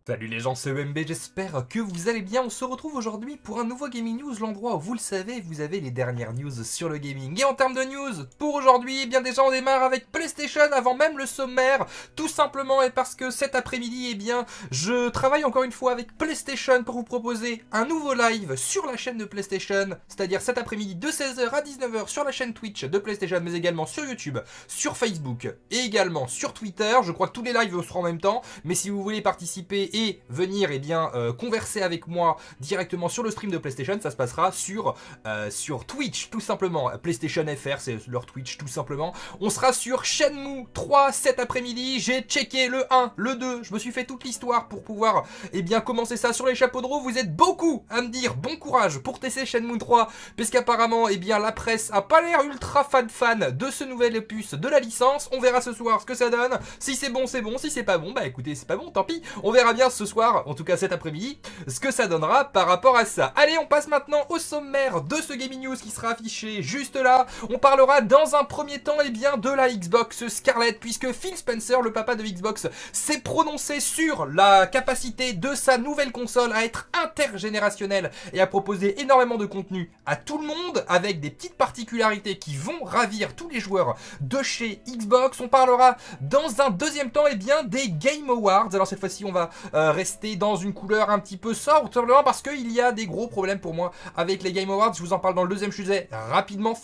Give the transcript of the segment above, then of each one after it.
Salut les gens, c'est EMB, j'espère que vous allez bien. On se retrouve aujourd'hui pour un nouveau Gaming News, l'endroit où vous le savez, vous avez les dernières news sur le gaming. Et en termes de news, pour aujourd'hui, eh bien déjà on démarre avec PlayStation avant même le sommaire, tout simplement et parce que cet après-midi, eh bien, je travaille encore une fois avec PlayStation pour vous proposer un nouveau live sur la chaîne de PlayStation, c'est-à-dire cet après-midi de 16h à 19h sur la chaîne Twitch de PlayStation, mais également sur YouTube, sur Facebook et également sur Twitter. Je crois que tous les lives seront en même temps, mais si vous voulez participer et venir converser avec moi directement sur le stream de PlayStation, ça se passera sur Twitch tout simplement. PlayStation FR, c'est leur Twitch tout simplement. On sera sur Shenmue 3 cet après-midi. J'ai checké le 1, le 2, je me suis fait toute l'histoire pour pouvoir commencer ça sur les chapeaux de roue. Vous êtes beaucoup à me dire bon courage pour tester Shenmue 3, puisqu'apparemment la presse a pas l'air ultra fan de ce nouvel opus de la licence. On verra ce soir ce que ça donne. Si c'est bon, c'est bon. Si c'est pas bon, bah écoutez, c'est pas bon, tant pis. On verra bien ce soir, en tout cas cet après-midi, ce que ça donnera par rapport à ça. Allez, on passe maintenant au sommaire de ce Gaming News qui sera affiché juste là. On parlera dans un premier temps de la Xbox Scarlett, puisque Phil Spencer, le papa de Xbox, s'est prononcé sur la capacité de sa nouvelle console à être intergénérationnelle et à proposer énormément de contenu à tout le monde, avec des petites particularités qui vont ravir tous les joueurs de chez Xbox. On parlera dans un deuxième temps des Game Awards. Alors cette fois-ci, on va rester dans une couleur un petit peu sobre, tout simplement parce qu'il y a des gros problèmes pour moi avec les Game Awards. Je vous en parle dans le deuxième sujet rapidement.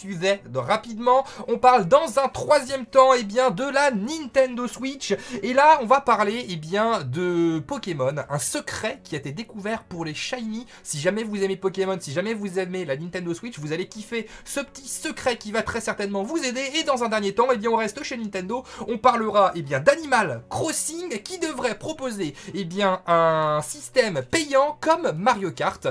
On parle dans un troisième temps de la Nintendo Switch, et là on va parler de Pokémon, un secret qui a été découvert pour les Shiny. Si jamais vous aimez Pokémon, si jamais vous aimez la Nintendo Switch, vous allez kiffer ce petit secret qui va très certainement vous aider. Et dans un dernier temps, on reste chez Nintendo, on parlera d'Animal Crossing qui devrait proposer un système payant comme Mario Kart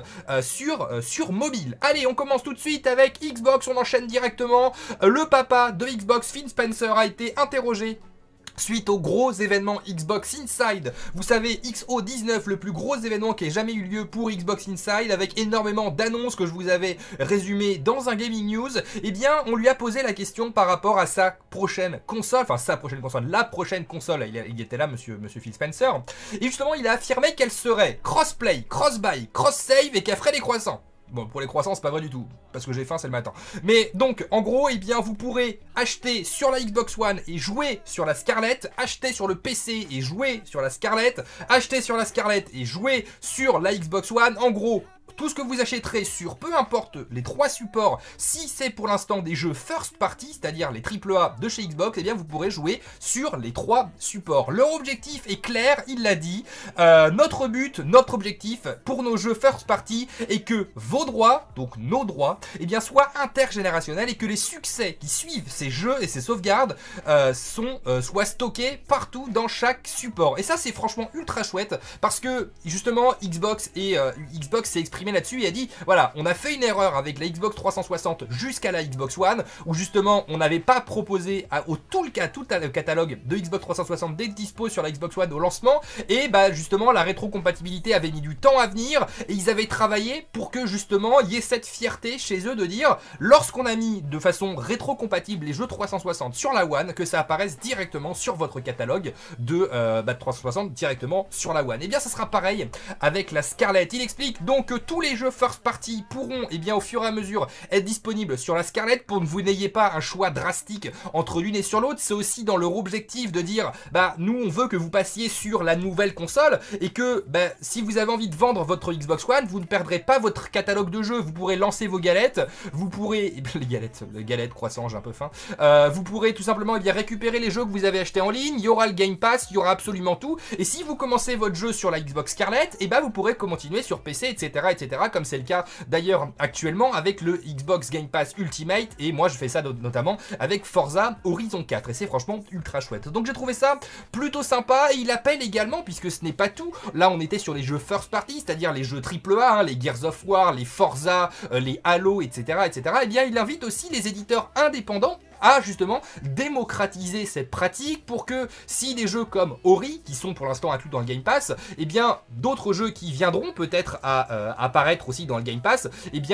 sur mobile. Allez, on commence tout de suite avec Xbox, on enchaîne directement. Le papa de Xbox, Phil Spencer, a été interrogé suite au gros événement Xbox Inside. Vous savez, XO19, le plus gros événement qui ait jamais eu lieu pour Xbox Inside, avec énormément d'annonces que je vous avais résumées dans un Gaming News. On lui a posé la question par rapport à sa prochaine console, la prochaine console. Il était là, monsieur Phil Spencer. Et justement, il a affirmé qu'elle serait crossplay, cross-buy, cross-save et qu'elle ferait des croissants. Bon, pour les croissants, c'est pas vrai du tout, parce que j'ai faim, c'est le matin. Mais donc, en gros, vous pourrez acheter sur la Xbox One et jouer sur la Scarlett, acheter sur le PC et jouer sur la Scarlett, acheter sur la Scarlett et jouer sur la Xbox One. En gros, tout ce que vous achèterez sur peu importe les trois supports, si c'est pour l'instant des jeux first party, c'est-à-dire les AAA de chez Xbox, vous pourrez jouer sur les trois supports. Leur objectif est clair, il l'a dit. Notre but, notre objectif pour nos jeux first party est que vos droits, donc nos droits, soient intergénérationnels et que les succès qui suivent ces jeux et ces sauvegardes soient stockés partout dans chaque support. Et ça, c'est franchement ultra chouette parce que justement Xbox s'est exprimé là-dessus et a dit voilà, on a fait une erreur avec la Xbox 360 jusqu'à la Xbox One, où justement on n'avait pas proposé tout le catalogue de Xbox 360 d'être dispo sur la Xbox One au lancement, et justement la rétrocompatibilité avait mis du temps à venir, et ils avaient travaillé pour que justement il y ait cette fierté chez eux de dire, lorsqu'on a mis de façon rétrocompatible les jeux 360 sur la One, que ça apparaisse directement sur votre catalogue de 360 directement sur la One. Et ça sera pareil avec la Scarlett. Il explique donc que tous les jeux first party pourront au fur et à mesure être disponibles sur la Scarlett pour que vous n'ayez pas un choix drastique entre l'une et sur l'autre. C'est aussi dans leur objectif de dire nous on veut que vous passiez sur la nouvelle console et que si vous avez envie de vendre votre Xbox One, vous ne perdrez pas votre catalogue de jeux. Vous pourrez lancer vos galettes, vous pourrez les galettes croissants, j'ai un peu faim. Vous pourrez tout simplement récupérer les jeux que vous avez achetés en ligne. Il y aura le Game Pass, il y aura absolument tout. Et si vous commencez votre jeu sur la Xbox Scarlett, vous pourrez continuer sur PC, etc. comme c'est le cas d'ailleurs actuellement avec le Xbox Game Pass Ultimate, et moi je fais ça notamment avec Forza Horizon 4, et c'est franchement ultra chouette. Donc j'ai trouvé ça plutôt sympa, et il appelle également, puisque ce n'est pas tout, là on était sur les jeux first party, c'est-à-dire les jeux AAA, les Gears of War, les Forza, les Halo, etc. Il invite aussi les éditeurs indépendants à justement démocratiser cette pratique pour que si des jeux comme Ori, qui sont pour l'instant inclus dans le Game Pass, d'autres jeux qui viendront peut-être à apparaître aussi dans le Game Pass,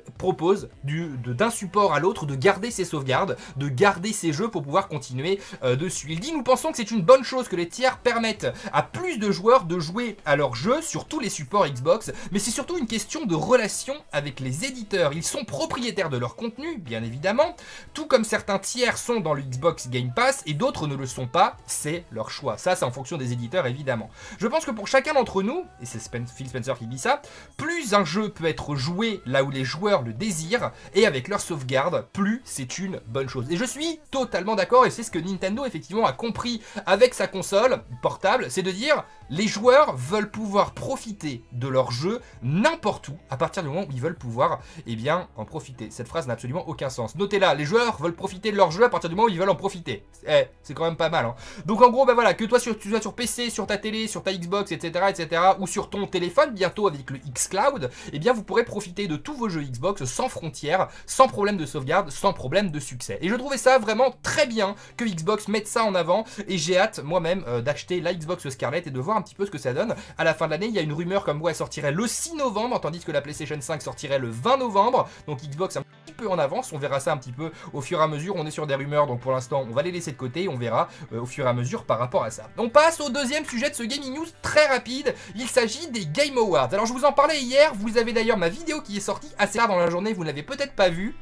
propose d'un support à l'autre de garder ses sauvegardes, de garder ses jeux pour pouvoir continuer dessus. Il dit: nous pensons que c'est une bonne chose que les tiers permettent à plus de joueurs de jouer à leurs jeux sur tous les supports Xbox, mais c'est surtout une question de relation avec les éditeurs. Ils sont propriétaires de leur contenu, bien évidemment, tout comme certains tiers sont dans le Xbox Game Pass et d'autres ne le sont pas, c'est leur choix. Ça, c'est en fonction des éditeurs, évidemment. Je pense que pour chacun d'entre nous, et c'est Phil Spencer qui dit ça, plus un jeu peut être joué là où les joueurs le désirent et avec leur sauvegarde, plus c'est une bonne chose. Et je suis totalement d'accord, et c'est ce que Nintendo effectivement a compris avec sa console portable, c'est de dire: les joueurs veulent pouvoir profiter de leur jeu n'importe où, à partir du moment où ils veulent pouvoir en profiter. Cette phrase n'a absolument aucun sens. Notez-la, les joueurs veulent profiter de leur jeu à partir du moment où ils veulent en profiter. C'est quand même pas mal, hein. Donc en gros, voilà, que toi tu sois sur PC, sur ta télé, sur ta Xbox, etc., ou sur ton téléphone, bientôt avec le xCloud, vous pourrez profiter de tous vos jeux Xbox sans frontières, sans problème de sauvegarde, sans problème de succès. Et je trouvais ça vraiment très bien que Xbox mette ça en avant, et j'ai hâte moi-même d'acheter la Xbox Scarlett et de voir un petit peu ce que ça donne. À la fin de l'année, il y a une rumeur comme quoi elle sortirait le 6 novembre, tandis que la PlayStation 5 sortirait le 20 novembre, donc Xbox un petit peu en avance. On verra ça un petit peu au fur et à mesure. On est sur des rumeurs, donc pour l'instant on va les laisser de côté, on verra au fur et à mesure par rapport à ça. On passe au deuxième sujet de ce Gaming News très rapide, il s'agit des Game Awards. Alors je vous en parlais hier, vous avez d'ailleurs ma vidéo qui est sortie assez tard dans la journée, vous ne l'avez peut-être pas vue.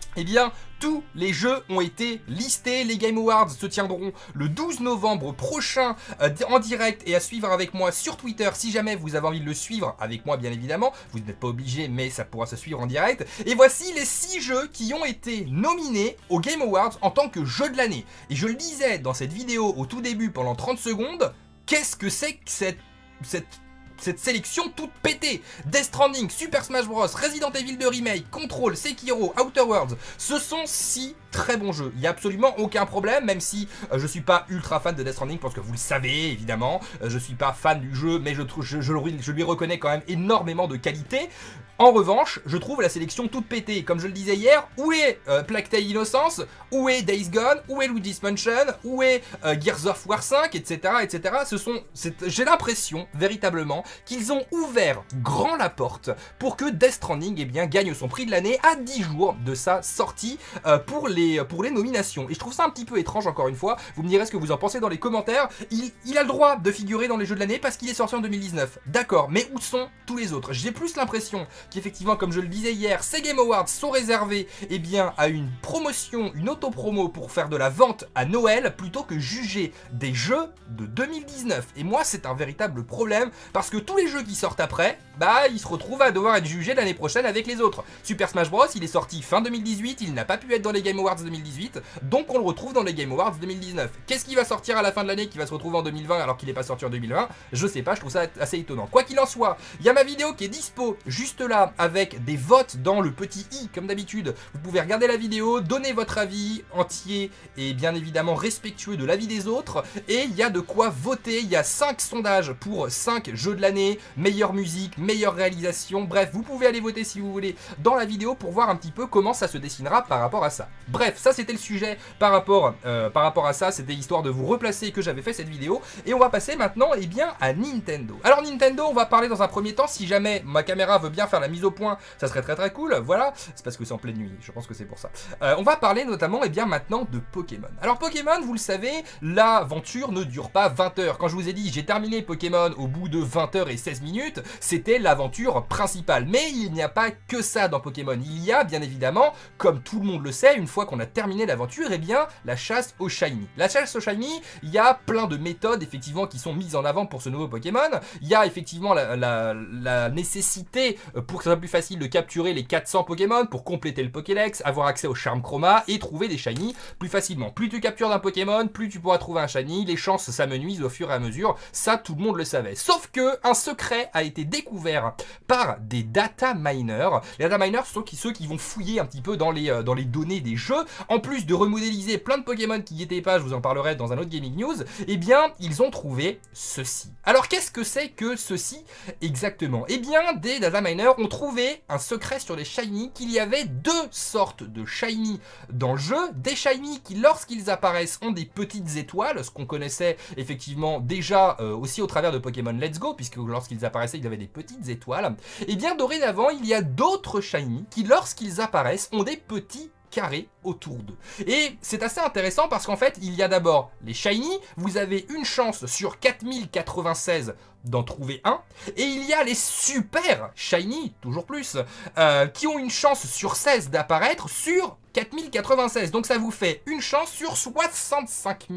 Tous les jeux ont été listés. Les Game Awards se tiendront le 12 novembre prochain en direct et à suivre avec moi sur Twitter si jamais vous avez envie de le suivre avec moi, bien évidemment. Vous n'êtes pas obligé, mais ça pourra se suivre en direct. Et voici les 6 jeux qui ont été nominés aux Game Awards en tant que jeu de l'année. Et je le disais dans cette vidéo au tout début pendant 30 secondes, qu'est-ce que c'est que cette sélection toute pétée? Death Stranding, Super Smash Bros, Resident Evil 2 Remake, Control, Sekiro, Outer Worlds, ce sont 6 très bons jeux. Il n'y a absolument aucun problème, même si je suis pas ultra fan de Death Stranding, parce que vous le savez évidemment, je suis pas fan du jeu, mais je lui reconnais quand même énormément de qualité. En revanche, je trouve la sélection toute pétée. Comme je le disais hier, où est Plague Tale Innocence? Où est Days Gone? Où est Luigi's Mansion? Où est Gears of War 5, etc., etc. J'ai l'impression, véritablement, qu'ils ont ouvert grand la porte pour que Death Stranding gagne son prix de l'année à 10 jours de sa sortie pour les nominations. Et je trouve ça un petit peu étrange, encore une fois. Vous me direz ce que vous en pensez dans les commentaires. Il a le droit de figurer dans les jeux de l'année parce qu'il est sorti en 2019. D'accord, mais où sont tous les autres? J'ai plus l'impression qu'effectivement, comme je le disais hier, ces Game Awards sont réservés à une promotion, une auto-promo pour faire de la vente à Noël plutôt que juger des jeux de 2019. Et moi, c'est un véritable problème parce que tous les jeux qui sortent après, ils se retrouvent à devoir être jugés l'année prochaine avec les autres. Super Smash Bros, il est sorti fin 2018, il n'a pas pu être dans les Game Awards 2018, donc on le retrouve dans les Game Awards 2019. Qu'est-ce qui va sortir à la fin de l'année qui va se retrouver en 2020 alors qu'il n'est pas sorti en 2020? Je sais pas, je trouve ça assez étonnant. Quoi qu'il en soit, il y a ma vidéo qui est dispo juste là avec des votes dans le petit i comme d'habitude. Vous pouvez regarder la vidéo, donner votre avis entier et bien évidemment respectueux de l'avis des autres, et il y a de quoi voter. Il y a 5 sondages pour 5 jeux de l'année, meilleure musique, meilleure réalisation, bref, vous pouvez aller voter si vous voulez dans la vidéo pour voir un petit peu comment ça se dessinera par rapport à ça. Bref, ça c'était le sujet par rapport à ça, c'était histoire de vous replacer que j'avais fait cette vidéo, et on va passer maintenant à Nintendo. Alors Nintendo, on va parler dans un premier temps, si jamais ma caméra veut bien faire la mise au point, ça serait très cool, voilà, c'est parce que c'est en pleine nuit, je pense que c'est pour ça. On va parler notamment maintenant de Pokémon. Alors Pokémon, vous le savez, l'aventure ne dure pas 20 heures. Quand je vous ai dit j'ai terminé Pokémon au bout de 20 heures et 16 minutes, c'était l'aventure principale. Mais il n'y a pas que ça dans Pokémon. Il y a bien évidemment, comme tout le monde le sait, une fois qu'on a terminé l'aventure, la chasse au Shiny. La chasse au Shiny, il y a plein de méthodes effectivement qui sont mises en avant pour ce nouveau Pokémon. Il y a effectivement la nécessité pour que ce soit plus facile de capturer les 400 Pokémon pour compléter le Pokédex, avoir accès au Charme Chroma et trouver des Shiny plus facilement. Plus tu captures d'un Pokémon, plus tu pourras trouver un Shiny, les chances s'amenuisent au fur et à mesure, ça tout le monde le savait. Sauf que un secret a été découvert par des data miners. Les data miners sont ceux qui vont fouiller un petit peu dans les données des jeux jeu, en plus de remodéliser plein de Pokémon qui n'y étaient pas, je vous en parlerai dans un autre Gaming News, eh bien, ils ont trouvé ceci. Alors, qu'est-ce que c'est que ceci exactement? Eh bien, des data miners ont trouvé un secret sur les shiny, qu'il y avait deux sortes de shiny dans le jeu, des shiny qui, lorsqu'ils apparaissent, ont des petites étoiles, ce qu'on connaissait effectivement déjà aussi au travers de Pokémon Let's Go, puisque lorsqu'ils apparaissaient, il y avait des petites étoiles. Et bien, dorénavant, il y a d'autres shiny qui, lorsqu'ils apparaissent, ont des petits carrés autour d'eux. Et c'est assez intéressant parce qu'en fait, il y a d'abord les shiny, vous avez une chance sur 4096 d'en trouver un, et il y a les super shiny, toujours plus, qui ont une chance sur 16 d'apparaître sur 4096, donc ça vous fait une chance sur 65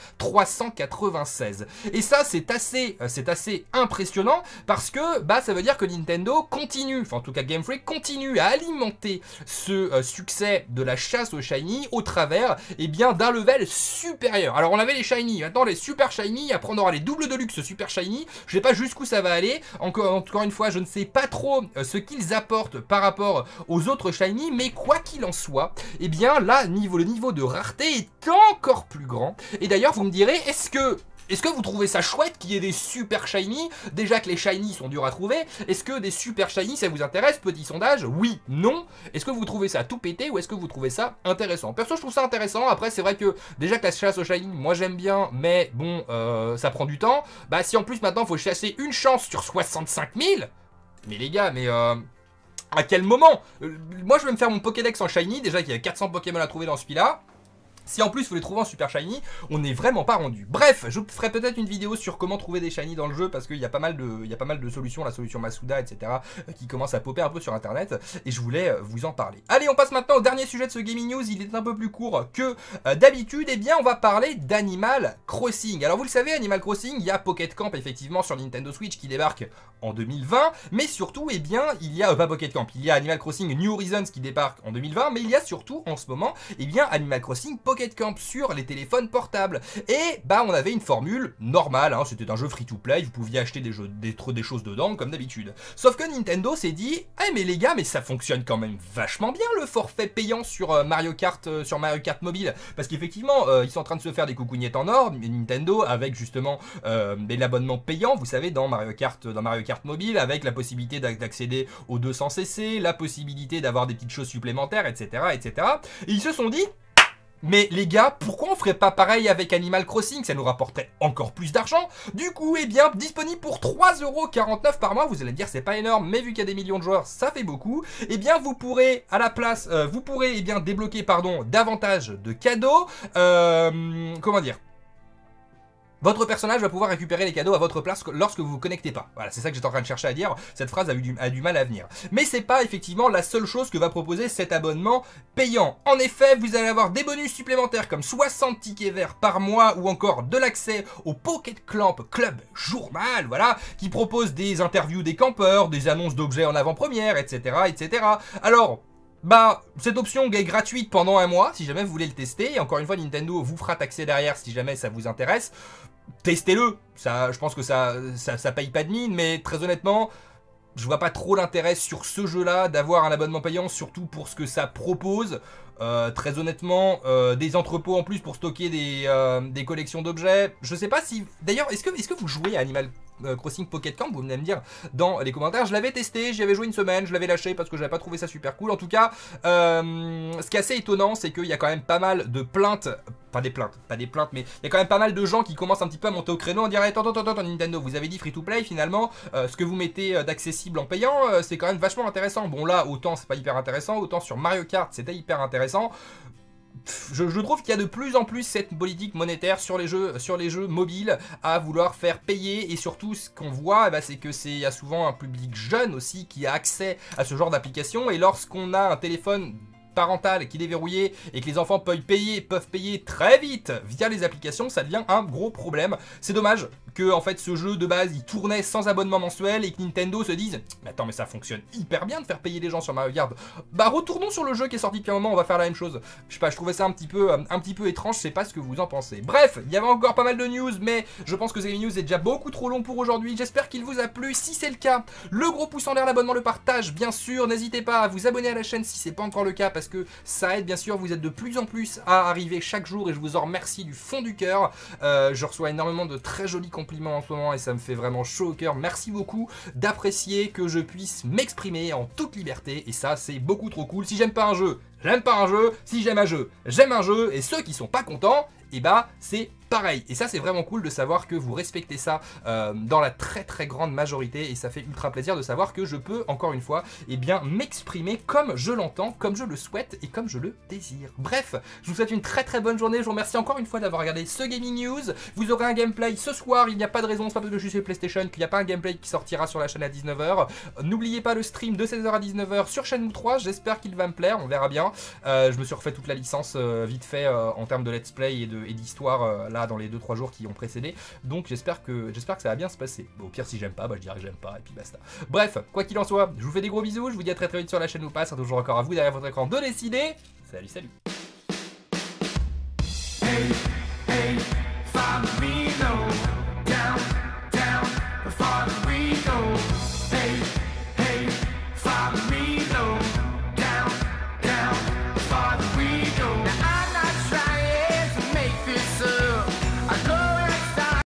396. Et ça, c'est assez impressionnant parce que bah, ça veut dire que Nintendo continue, enfin en tout cas Game Freak continue à alimenter ce succès de la chasse aux shiny au travers d'un level supérieur. Alors on avait les shiny, maintenant les super shiny, après on aura les doubles de luxe super shiny, je sais pas jusqu'où ça va aller, encore une fois je ne sais pas trop ce qu'ils apportent par rapport aux autres shiny, mais quoi qu'il en soit, et bien là, le niveau de rareté est encore plus grand. Et d'ailleurs, vous me direz, est-ce que vous trouvez ça chouette qu'il y ait des super shiny? Déjà que les shiny sont durs à trouver. Est-ce que des super shiny, ça vous intéresse? Petit sondage, oui, non. Est-ce que vous trouvez ça tout pété ou est-ce que vous trouvez ça intéressant? Perso, je trouve ça intéressant. Après, c'est vrai que déjà que la chasse aux shiny, moi j'aime bien, mais bon, ça prend du temps. Bah, si en plus maintenant, il faut chasser une chance sur 65 000, mais les gars, mais à quel moment? Moi je vais me faire mon Pokédex en shiny, déjà qu'il y a 400 Pokémon à trouver dans celui-là. Si en plus vous les trouvez en super shiny, on n'est vraiment pas rendu. Bref, je ferai peut-être une vidéo sur comment trouver des shiny dans le jeu parce qu'il y a pas mal de solutions, la solution Masuda, etc. qui commence à popper un peu sur internet et je voulais vous en parler. Allez, on passe maintenant au dernier sujet de ce Gaming News, il est un peu plus court que d'habitude. Eh bien, on va parler d'Animal Crossing. Alors vous le savez, Animal Crossing, il y a Pocket Camp effectivement sur Nintendo Switch qui débarque en 2020, mais surtout, eh bien, il y a, pas Pocket Camp, il y a Animal Crossing New Horizons qui débarque en 2020, mais il y a surtout en ce moment, eh bien, Animal Crossing Pocket Camp sur les téléphones portables. Et bah on avait une formule normale, hein, c'était un jeu free-to-play, vous pouviez acheter des choses dedans comme d'habitude. Sauf que Nintendo s'est dit, eh mais les gars, mais ça fonctionne quand même vachement bien le forfait payant sur Mario Kart mobile, parce qu'effectivement ils sont en train de se faire des coucougnettes en or, Nintendo, avec justement l'abonnement payant, vous savez, dans Mario Kart mobile, avec la possibilité d'accéder aux 200cc, la possibilité d'avoir des petites choses supplémentaires, etc., etc. Et ils se sont dit, mais les gars, pourquoi on ferait pas pareil avec Animal Crossing? Ça nous rapporterait encore plus d'argent. Du coup, eh bien, disponible pour 3,49 € par mois. Vous allez me dire, c'est pas énorme, mais vu qu'il y a des millions de joueurs, ça fait beaucoup. Eh bien, vous pourrez, à la place, eh bien, débloquer, davantage de cadeaux. Comment dire? Votre personnage va pouvoir récupérer les cadeaux à votre place lorsque vous vous connectez pas. Voilà, c'est ça que j'étais en train de chercher à dire. Cette phrase a du mal à venir. Mais c'est pas effectivement la seule chose que va proposer cet abonnement payant. En effet, vous allez avoir des bonus supplémentaires comme 60 tickets verts par mois ou encore de l'accès au Pocket Camp Club Journal, voilà, qui propose des interviews des campeurs, des annonces d'objets en avant-première, etc., etc. Alors, bah, cette option est gratuite pendant un mois, si jamais vous voulez le tester. Et encore une fois, Nintendo vous fera taxer derrière si jamais ça vous intéresse. Testez-le. Ça, je pense que ça paye pas de mine, mais très honnêtement, je vois pas trop l'intérêt sur ce jeu-là d'avoir un abonnement payant, surtout pour ce que ça propose. Très honnêtement, des entrepôts en plus pour stocker des collections d'objets. Je sais pas si... D'ailleurs, est-ce que vous jouez à Animal Crossing Pocket Camp? Vous venez me dire dans les commentaires. Je l'avais testé, j'y avais joué une semaine, je l'avais lâché parce que j'avais pas trouvé ça super cool. En tout cas, ce qui est assez étonnant, c'est qu'il y a quand même pas mal de plaintes. Pas des plaintes, mais il y a quand même pas mal de gens qui commencent un petit peu à monter au créneau en disant attends, Nintendo, vous avez dit free to play, finalement, ce que vous mettez d'accessible en payant, c'est quand même vachement intéressant. Bon là, autant c'est pas hyper intéressant, autant sur Mario Kart c'était hyper intéressant. Je trouve qu'il y a de plus en plus cette politique monétaire sur les jeux mobiles à vouloir faire payer, et surtout ce qu'on voit, c'est que il y a souvent un public jeune aussi qui a accès à ce genre d'application, et lorsqu'on a un téléphone parental qui est déverrouillé et que les enfants peuvent payer très vite via les applications, ça devient un gros problème. C'est dommage que en fait ce jeu de base il tournait sans abonnement mensuel et que Nintendo se dise mais attends, mais ça fonctionne hyper bien de faire payer les gens sur Mario Kart. Bah retournons sur le jeu qui est sorti depuis un moment, on va faire la même chose. Je sais pas, je trouvais ça un petit peu étrange, je sais pas ce que vous en pensez. Bref, il y avait encore pas mal de news, mais je pense que ces news est déjà beaucoup trop long pour aujourd'hui. J'espère qu'il vous a plu. Si c'est le cas, le gros pouce en l'air, l'abonnement, le partage, bien sûr. N'hésitez pas à vous abonner à la chaîne si c'est pas encore le cas, parce parce que ça aide bien sûr, vous êtes de plus en plus à arriver chaque jour et je vous en remercie du fond du cœur. Je reçois énormément de très jolis compliments en ce moment et ça me fait vraiment chaud au cœur. Merci beaucoup d'apprécier que je puisse m'exprimer en toute liberté et ça c'est beaucoup trop cool. Si j'aime pas un jeu, j'aime pas un jeu. Si j'aime un jeu, j'aime un jeu. Et ceux qui sont pas contents, et bah c'est pareil. Et ça c'est vraiment cool de savoir que vous respectez ça dans la très grande majorité. Et ça fait ultra plaisir de savoir que je peux encore une fois m'exprimer comme je l'entends, comme je le souhaite et comme je le désire. Bref, je vous souhaite une très bonne journée. Je vous remercie encore une fois d'avoir regardé ce Gaming News. Vous aurez un gameplay ce soir. Il n'y a pas de raison, c'est pas parce que je suis sur PlayStation qu'il n'y a pas un gameplay qui sortira sur la chaîne à 19 h. N'oubliez pas le stream de 16 h à 19 h sur Shenmue 3. J'espère qu'il va me plaire, on verra bien. Je me suis refait toute la licence vite fait en termes de let's play et d'histoire là dans les 2-3 jours qui ont précédé. Donc j'espère que ça va bien se passer. Bon, au pire si j'aime pas, bah je dirais que j'aime pas et puis basta. Bref, quoi qu'il en soit, je vous fais des gros bisous. Je vous dis à très vite sur la chaîne ou pas. C'est toujours encore à vous derrière votre écran de décider. Salut.